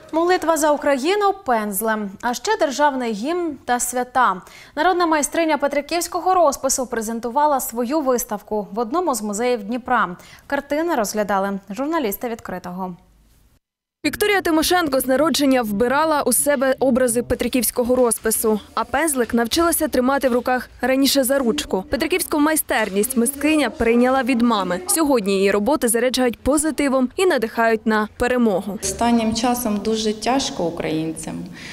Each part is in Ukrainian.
Молитва за Україну пензлем, а ще державний гімн та свята. Народна майстриня петриківського розпису презентувала свою виставку в одному з музеїв Дніпра. Картини розглядали журналісти «Відкритого». Вікторія Тимошенко з народження вбирала у себе образи петриківського розпису, а пензлик навчилася тримати в руках раніше за ручку. Петриківську майстерність мисткиня перейняла від мами. Сьогодні її роботи заряджають позитивом і надихають на перемогу. Останнім часом дуже тяжко українцям.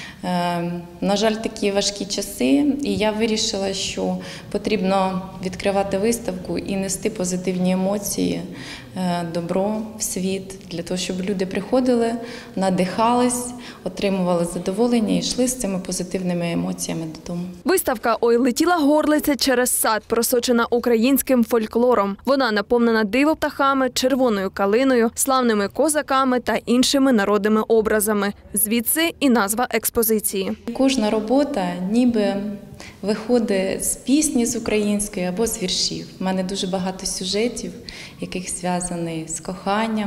На жаль, такі важкі часи, і я вирішила, що потрібно відкривати виставку і нести позитивні емоції, добро в світ, для того, щоб люди приходили, надихались, отримували задоволення і йшли з цими позитивними емоціями додому. Виставка «Ой, летіла горлиця через сад» просочена українським фольклором. Вона наповнена дивоптахами, червоною калиною, славними козаками та іншими народними образами. Звідси і назва експозиції. Кожна робота ніби виходить з пісні з української або з віршів. У мене дуже багато сюжетів, яких зв'язані з коханням,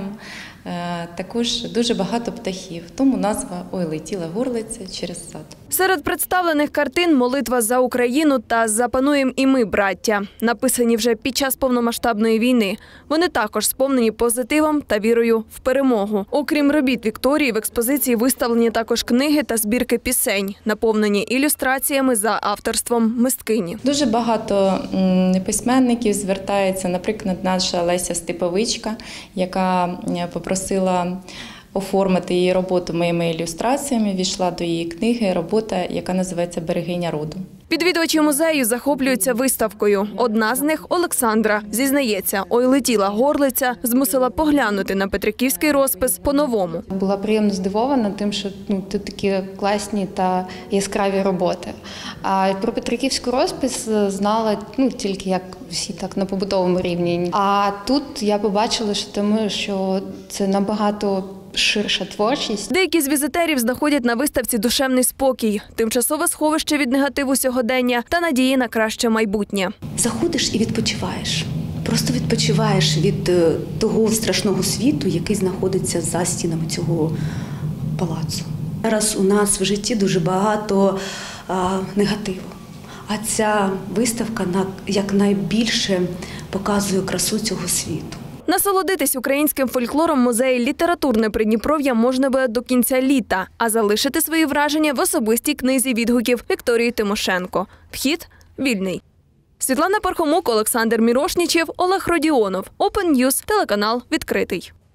також дуже багато птахів. Тому назва «Ой, летіла горлиця через сад». Серед представлених картин «Молитва за Україну» та «Запануєм і ми, браття», написані вже під час повномасштабної війни. Вони також сповнені позитивом та вірою в перемогу. Окрім робіт Вікторії, в експозиції виставлені також книги та збірки пісень, наповнені ілюстраціями за авторством мисткині. Дуже багато письменників звертається, наприклад, наша Леся Степовичка, яка попросила оформити її роботу моїми ілюстраціями, війшла до її книги робота, яка називається «Берегиня роду». Відвідувачі музею захоплюються виставкою. Одна з них – Олександра. Зізнається, «Ой, летіла горлиця» змусила поглянути на петриківський розпис по-новому. Була приємно здивована тим, що тут такі класні та яскраві роботи. А про петриківський розпис знала тільки як всі так на побутовому рівні. А тут я побачила, що це набагато ширша творчість. Деякі з візитерів знаходять на виставці душевний спокій, тимчасове сховище від негативу сьогодення та надії на краще майбутнє. Заходиш і відпочиваєш. Просто відпочиваєш від того страшного світу, який знаходиться за стінами цього палацу. Зараз у нас в житті дуже багато негативу. А ця виставка якнайбільше показує красу цього світу. Насолодитись українським фольклором музеї «Літературне Придніпров'я» можна буде до кінця літа, а залишити свої враження в особистій книзі відгуків Вікторії Тимошенко. Вхід вільний. Світлана Пархомук, Олександр Мірошнічев, Олег Родіонов. Open News, телеканал «Відкритий».